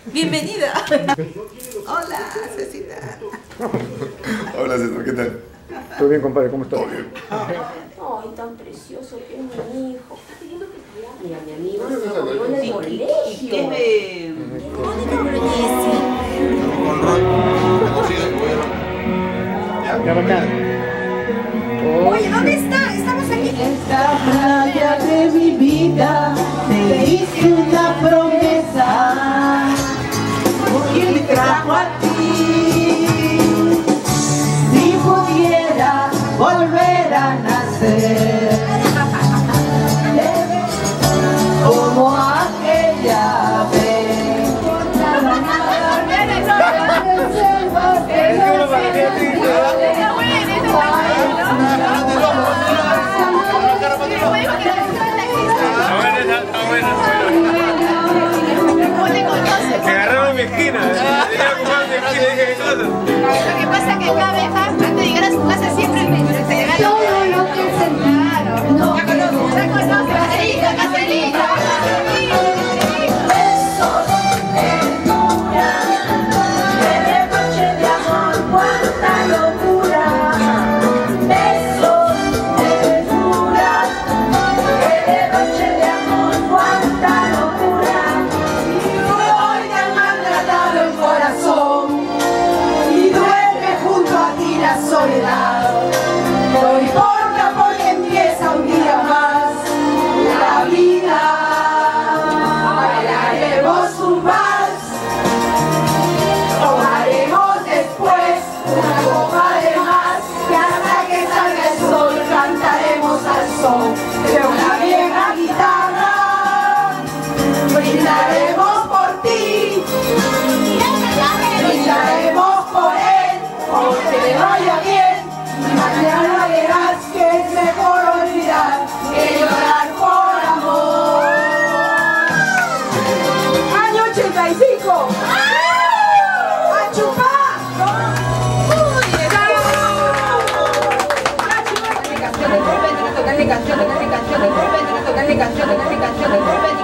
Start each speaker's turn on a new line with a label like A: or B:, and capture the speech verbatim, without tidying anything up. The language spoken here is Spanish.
A: Bienvenida. Hola, Cecita.
B: Hola, César, ¿qué tal?
C: ¿Todo bien, compadre? ¿Cómo estás?
B: Todo bien.
D: Ay, tan precioso que es mi hijo. Mira, mi amigo se comió en el colegio.
A: ¿Y qué es de...?
C: Ya, bacán.
A: Oye, ¿dónde está? Estamos aquí.
E: Esta playa de mi vida te hice una promesa, ¿quién me trajo a ti? Si pudiera volver a nacer como aquella vez,
F: Me agarraron mi esquina.
D: Lo que pasa es que cada vez antes de llegar a su casa siempre se le gana
E: todo lo que sentí. No
D: ya conoce, ya conoce, Caserita, Caserita.
E: besos de luna, de noche de amor, cuánta locura. Besos de luna, de noche de amor, cuánta locura. Hoy te han maltratado el corazón y duerme junto a ti la soledad. No importa porque empieza un día más la vida. Bailaremos un vals, tomaremos después una copa de más, y hasta que salga el sol cantaremos al son de una vieja guitarra. Brindaremos por ti, brindaremos por él, porque le vaya bien, y mañana verás que es mejor olvidar que llorar por amor. Año ochenta y cinco. ¡A chupar!
D: Tocarle canción, tocarle canción, tocarle canción, tocarle canción, tocarle canción, tocarle canción, tocarle canción.